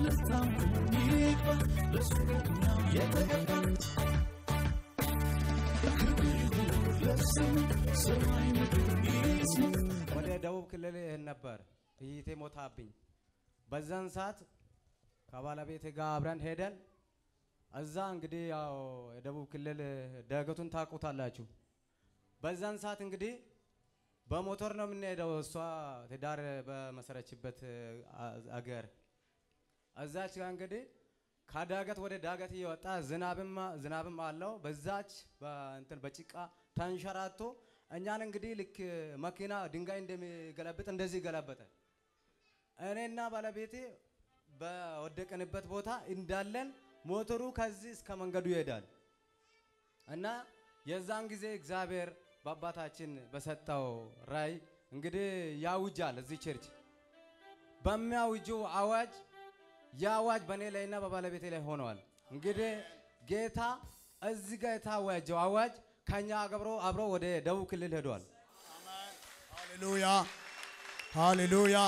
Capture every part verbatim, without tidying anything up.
ወደ ደቡብ ክልል ነበር ጥይቴ ሞታብኝ በዛን ሰዓት ከባለቤቴ ጋር አብረን ሄደን እዛ እንግዲህ ያው የደቡብ ክልል ዳገቱን ታውቁታላችሁ በዛን ሰዓት እንግዲህ በሞተር ነው የምንሄደው እሷ ትዳር በመሰረችበት አገር እዛች ጋር እንግዲህ ካዳገት ወደ ዳገት እየወጣ ዝናብም ዝናብም አለው በዛች በእንትን በጭቃ ተንሸራቶ እኛን እንግዲህ ልክ መኪና ድንጋይ እንደሚገለብጥ እንደዚህ ገለበጠ እኔና ባለቤቴ በወደቀንበት ቦታ እንዳለን ሞተሩ ከዚህ እስከ መንገዱ ይሄዳል እና የዛን ጊዜ እግዚአብሔር በአባታችን በሰጠው ራይ እንግዲህ ያውጃል እዚህ ቸርች በሚያውጁ አዋጅ ያዋጅ በኔ ላይና በባለቤቴ ላይ ሆነዋል እንግዲህ ጌታ እዚህ ጋር የታወጀው አዋጅ ከኛ አገብሮ አብሮ ወደ ደቡብ ክልል ሄዷል አሜን ሃሌሉያ ሃሌሉያ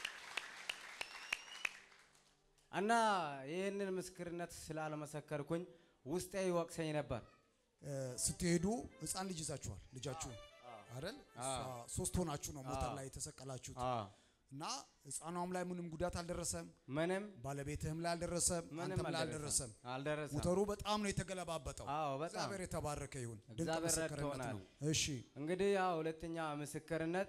እና ይሄንን ምስክርነት ስላልመሰከርኩኝ ውስጤ ይወቅሰኝ ነበር ስትሄዱ ህፃን ልጅ ይዛችኋል ልጃችሁ አይደል ሶስት ሆናችሁ ነው ሞተር ላይ ተሰቀላችሁት እና ህፃኗም ላይ ምንም ጉዳት አልደረሰም ምንም ባለቤትህም ላይ አልደረሰም አንተም ላይ አልደረሰም አልደረሰም ሞተሩ በጣም ነው የተገለባበጠው አዎ በጣም እግዚአብሔር የተባረከ ይሁን ድንቅ ምስክርነት ነው እሺ እንግዲህ ያው ሁለተኛ ምስክርነት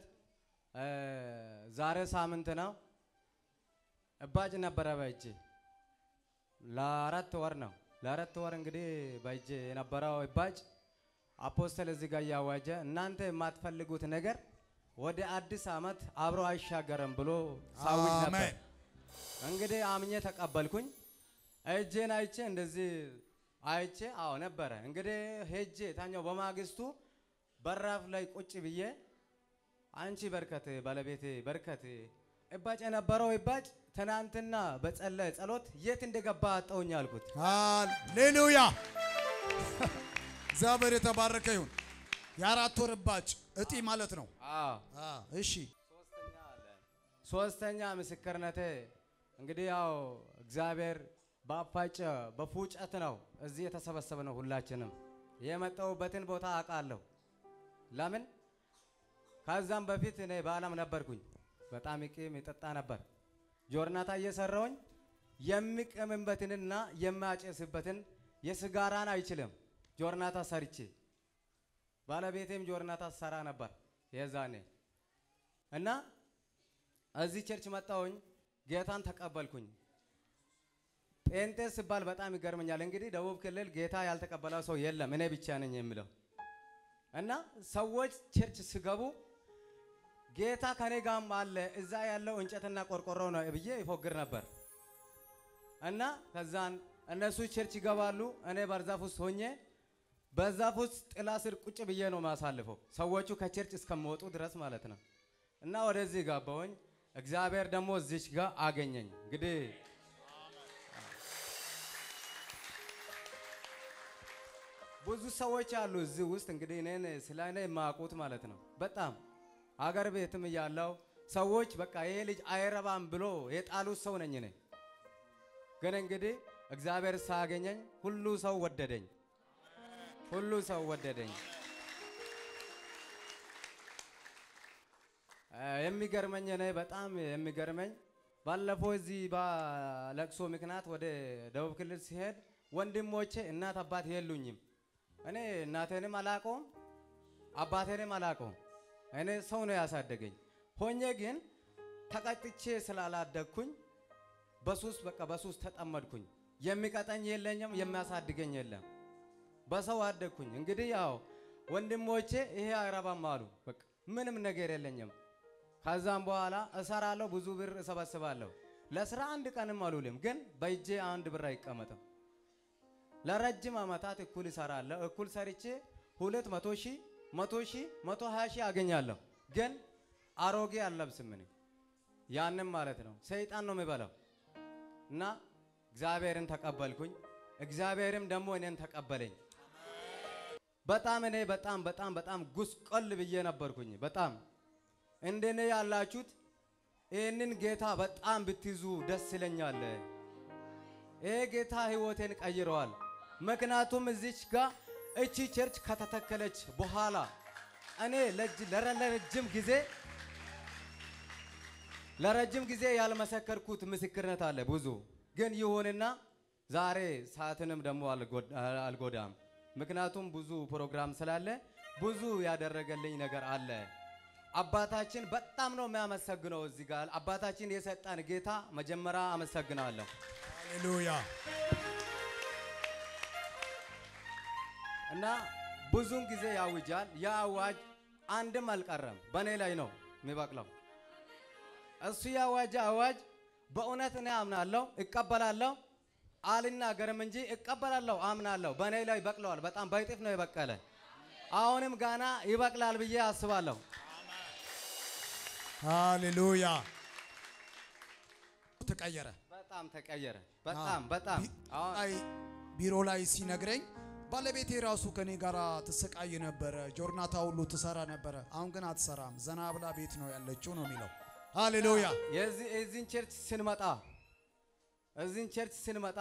ዛሬ ሳምንት ነው እባጭ ነበር ባይጄ ለአራት ወር ነው ለአራት ወር እንግዲህ ባይጄ የነበረው እባጭ አፖስቶል እዚህ ጋር ያዋጀ እናንተ የማትፈልጉት ነገር ወደ አዲስ አመት አብሮ አይሻገርም ብሎ ሳውጅ ነበር እንግዲህ አምኜ ተቀበልኩኝ እጄን አይቼ እንደዚህ አይቼ አዎ ነበር እንግዲህ ሄጄ ታኛው በማግስቱ በራፍ ላይ ቁጭ ብዬ አንቺ በርከት ባለቤቴ በርከት እባጭ የነበረው እባጭ ትናንትና በጸለየ ጸሎት የት እንደገባ አጣውኝ አልኩት ሃሌሉያ እግዚአብሔር የተባረከ ይሁን የአራት ወር እባጭ እጢ ማለት ነው አዎ አዎ እሺ ሶስተኛ አለ ሶስተኛ ምስክርነቴ እንግዲህ ያው እግዚአብሔር ባፋጨ በፉጨት ነው እዚህ የተሰበሰበነው ሁላችንም የመጣውበትን ቦታ አቃለሁ ለምን ከዛም በፊት እኔ በአለም ነበርኩኝ በጣም ይቅም ይጠጣ ነበር ጆርናታ እየሰራውኝ የሚቀምበትንና የማጨስበትን የስጋራን አይችልም ጆርናታ ሰርቼ ባለቤቴም ጆርናታ ሰራ ነበር የዛኔ እና እዚህ ቸርች መጣውኝ ጌታን ተቀበልኩኝ ጴንጤስ ባል በጣም ይገርመኛል እንግዲህ ደቡብ ክልል ጌታ ያልተቀበለው ሰው የለም እኔ ብቻ ነኝ የምለው እና ሰዎች ቸርች ሲገቡ ጌታ ከኔ ጋርም አለ እዛ ያለው እንጨትና ቆርቆሮ ነው ብዬ ይፎግር ነበር እና ከዛን እነሱ ቸርች ይገባሉ እኔ በዛፍ ውስጥ ሆኜ በዛፍ ውስጥ ጥላ ስር ቁጭ ብዬ ነው ማሳልፈው ሰዎቹ ከቸርች እስከሚወጡ ድረስ ማለት ነው እና ወደዚህ ጋባውኝ እግዚአብሔር ደግሞ እዚች ጋር አገኘኝ እንግዲህ ብዙ ሰዎች አሉ እዚህ ውስጥ እንግዲህ እኔን ስለኔ ማቁት ማለት ነው በጣም አገር ቤትም ያለው ሰዎች በቃ ይሄ ልጅ አይረባም ብሎ የጣሉት ሰው ነኝ እኔ ግን እንግዲህ እግዚአብሔር ሳገኘኝ ሁሉ ሰው ወደደኝ ሁሉ ሰው ወደደኝ የሚገርመኝ እኔ በጣም የሚገርመኝ ባለፈው እዚህ ባለቅሶ ምክንያት ወደ ደቡብ ክልል ሲሄድ ወንድሞቼ እናት አባት የሉኝም እኔ እናቴንም አላቆም አባቴንም አላቆም እኔ ሰው ነው ያሳደገኝ ሆኜ ግን ተቀጥቼ ስላላደግኩኝ በሱስ በቃ በሱስ ተጠመድኩኝ የሚቀጠኝ የለኝም የሚያሳድገኝ የለም በሰው አደግኩኝ እንግዲህ ያው ወንድሞቼ ይሄ አይረባም አሉ በቃ ምንም ነገር የለኝም ከዛም በኋላ እሰራለሁ ብዙ ብር እሰበስባለሁ ለስራ አንድ ቀንም አልውልም ግን በእጄ አንድ ብር አይቀመጥም ለረጅም አመታት እኩል እሰራለሁ እኩል ሰርቼ ሁለት መቶ ሺህ መቶ ሺህ መቶ ሃያ ሺህ አገኛለሁ ግን አሮጌ አልለብስም እኔ ያንንም ማለት ነው ሰይጣን ነው የሚበላው እና እግዚአብሔርን ተቀበልኩኝ እግዚአብሔርም ደግሞ እኔን ተቀበለኝ በጣም እኔ በጣም በጣም በጣም ጉስቆል ብዬ ነበርኩኝ በጣም እንደኔ ያላችሁት ይሄንን ጌታ በጣም ብትይዙ ደስ ይለኛል ይሄ ጌታ ህይወቴን ቀይሯል ምክንያቱም እዚች ጋር እቺ ቸርች ከተተከለች በኋላ እኔ ለረጅም ጊዜ ለረጅም ጊዜ ያልመሰከርኩት ምስክርነት አለ ብዙ ግን ይሁንና ዛሬ ሰዓትንም ደሞ አልጎዳም ምክንያቱም ብዙ ፕሮግራም ስላለ ብዙ ያደረገልኝ ነገር አለ አባታችን በጣም ነው የሚያመሰግነው እዚህ ጋር አባታችን የሰጠን ጌታ መጀመሪያ አመሰግናለሁ ሃሌሉያ እና ብዙን ጊዜ ያውጃል ያዋጅ አንድም አልቀረም በኔ ላይ ነው የሚበቅለው እሱ ያዋጅ አዋጅ በእውነት እኔ አምናለሁ እቀበላለሁ አልናገርም እንጂ እቀበላለሁ አምናለሁ በኔ ላይ በቅለዋል በጣም ባይጥፍ ነው የበቀለ አሁንም ጋና ይበቅላል ብዬ አስባለሁ ሃሌሉያ ተቀየረ በጣም ተቀየረ በጣም በጣም አይ ቢሮ ላይ ሲነግረኝ ባለቤቴ ራሱ ከኔ ጋራ ተሰቃይ ነበር ጆርናታ ሁሉ ተሰራ ነበር አሁን ግን አትሰራም ዘና ብላ ቤት ነው ያለችው ነው የሚለው ሃሌሉያ የዚህ እዚህን ቸርች ስንመጣ እዚህን ቸርች ስንመጣ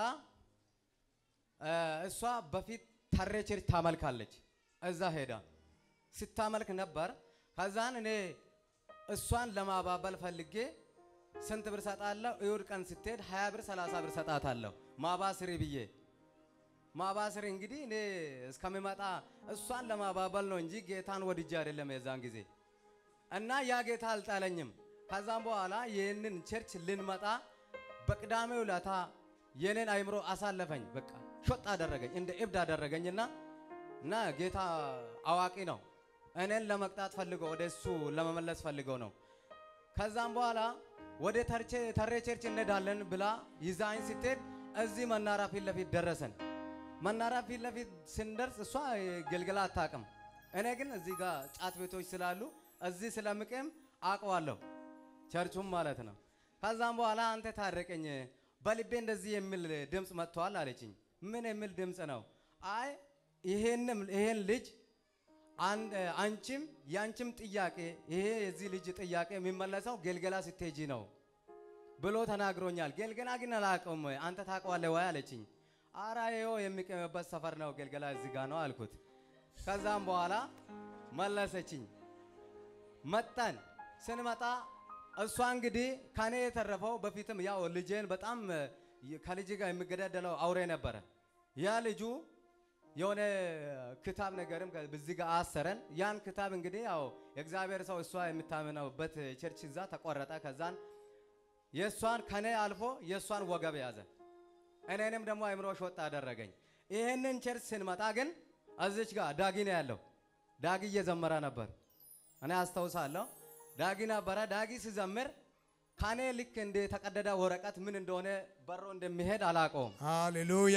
እሷ በፊት ታሬ ቸርች ታመልካለች እዛ ሄዳ ስታመልክ ነበር ከዛን እኔ እሷን ለማባበል ፈልጌ ስንት ብር ሰጣለሁ እዩድ ቀን ስትሄድ ሃያ ብር ሰላሳ ብር ሰጣታለሁ ማባስሪ ብዬ ማባስሪ እንግዲህ እኔ እስከመጣ እሷን ለማባበል ነው እንጂ ጌታን ወድጄ አይደለም የዛን ጊዜ እና ያ ጌታ አልጣለኝም ከዛም በኋላ ይሄንን ቸርች ልንመጣ በቅዳሜው ለታ የኔን አይምሮ አሳለፈኝ በቃ ሾጥ አደረገኝ እንደ እብድ አደረገኝና እና ጌታ አዋቂ ነው እኔን ለመቅጣት ፈልጎ ወደሱ ለመመለስ ፈልጎ ነው ከዛም በኋላ ወደ ተርቼ ተሬ ቸርች እንሄዳለን ብላ ይዛኝ ስትሄድ እዚህ መናራ ፊት ለፊት ደረሰን መናራ ፊት ለፊት ስንደርስ እሷ ገልገላ አታውቅም እኔ ግን እዚህ ጋር ጫት ቤቶች ስላሉ እዚህ ስለምቀም አውቀዋለሁ ቸርቹም ማለት ነው ከዛም በኋላ አንተ ታረቀኝ በልቤ እንደዚህ የሚል ድምጽ መጥቷል አለችኝ ምን የሚል ድምጽ ነው አይ ይሄንም ይሄን ልጅ አንድ አንቺም ያንቺም ጥያቄ ይሄ የዚህ ልጅ ጥያቄ የሚመለሰው ገልገላ ስትሄጂ ነው ብሎ ተናግሮኛል ገልገላ ግን አላውቀውም አንተ ታውቀዋለህ ወይ አለችኝ አራየው የሚቀመበት ሰፈር ነው ገልገላ እዚህ ጋር ነው አልኩት ከዛም በኋላ መለሰችኝ መጣን ስንመጣ እሷ እንግዲህ ካኔ የተረፈው በፊትም ያው ልጄን በጣም ከልጅ ጋር የሚገዳደለው አውሬ ነበር ያ ልጁ የሆነ ክታብ ነገርም በዚህ ጋር አሰረን ያን ክታብ እንግዲህ ያው የእግዚአብሔር ሰው እሷ የምታመነውበት ቸርች እዛ ተቆረጠ ከዛን የሷን ከኔ አልፎ የሷን ወገብ ያዘ እኔንም ደግሞ አይምሮ ሾጣ አደረገኝ ይሄንን ቸርች ስንመጣ ግን አዝች ጋር ዳጊ ነው ያለው ዳጊ እየዘመረ ነበር እኔ አስተውሳለሁ ዳጊ ነበረ ዳጊ ሲዘምር ካኔ ልክ እንደ ተቀደደ ወረቀት ምን እንደሆነ በሮ እንደሚሄድ አላቆም ሃሌሉያ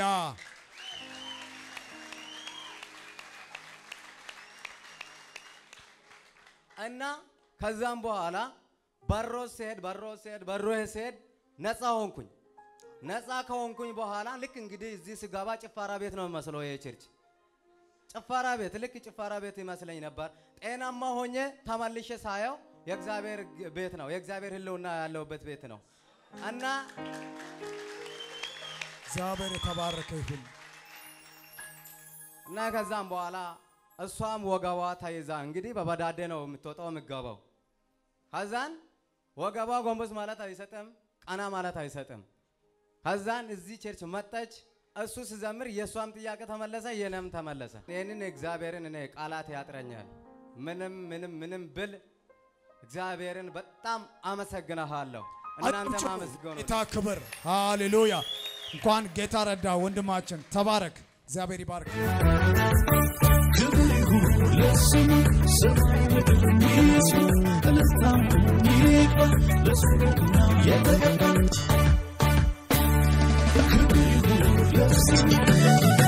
እና ከዛም በኋላ በሮ ሲሄድ በሮ ሲሄድ በሮ ሲሄድ ነፃ ሆንኩኝ ነፃ ከሆንኩኝ በኋላ ልክ እንግዲህ እዚህ ስጋባ ጭፋራ ቤት ነው መስሎ ይሄ ቸርች ጭፋራ ቤት ልክ ጭፋራ ቤት ይመስለኝ ነበር ጤናማ ሆኜ ተመልሼ ሳየው የእግዚአብሔር ቤት ነው የእግዚአብሔር ህልውና ያለውበት ቤት ነው እና እግዚአብሔር የተባረከ ይሁን እና ከዛም በኋላ እሷም ወገቧ ተይዛ እንግዲህ በበዳዴ ነው የምትወጣው የምትገባው ከዛን ወገቧ ጎንበስ ማለት አይሰጥም ቀና ማለት አይሰጥም ከዛን እዚህ ቸርች መጣች እሱ ሲዘምር የሷም ጥያቄ ተመለሰ የነም ተመለሰ ይሄንን እግዚአብሔርን እኔ ቃላት ያጥረኛል ምንም ምንም ምንም ብል እግዚአብሔርን በጣም አመሰግናለሁ እናንተ ማመስገኑ ጌታ ክብር ሃሌሉያ እንኳን ጌታ ረዳ ወንድማችን ተባረክ እግዚአብሔር ይባርክ ክብር ይሁን ለስሙ ሰማይ ምድር ይስሙ ለስታም ይባ ለስሙና የተቀደሰ ክብር ይሁን ለስሙ